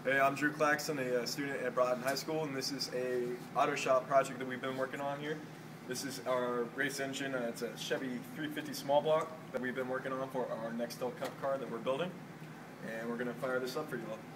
Hey, I'm Drew Claxton, a student at Broughton High School, and this is a auto shop project that we've been working on here. This is our race engine. It's a Chevy 350 small block that we've been working on for our Nextel Cup car that we're building, and we're going to fire this up for you all.